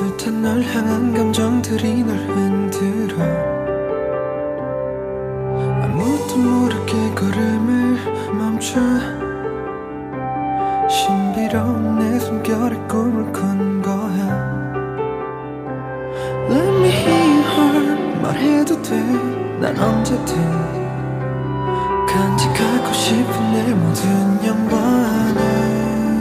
듯한 널 향한 감정들이 널 흔들어 아무도 모르게 걸음을 멈춰 신비로운 내 숨결에 꿈을 꾼 거야. Let me hear her 말해도 돼. 난 언제든 간직하고 싶은 내 모든 영광을.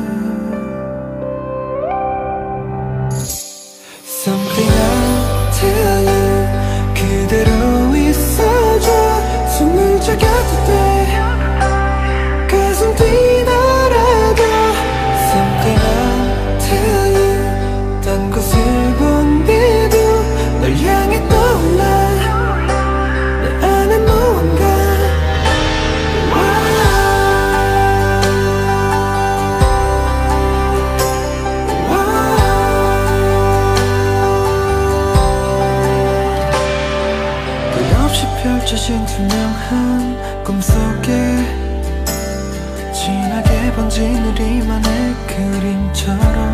Something I'll tell you 그대로 있어줘. 숨을 죽여도 돼. 가슴 뛰더라도 Something I'll tell you 딴 곳을 본 뒤도 널 향해 떠올라. 내 안에 무언가 끝없이 펼쳐진 투명한 꿈속에 진하게 번진 우리만의 그림처럼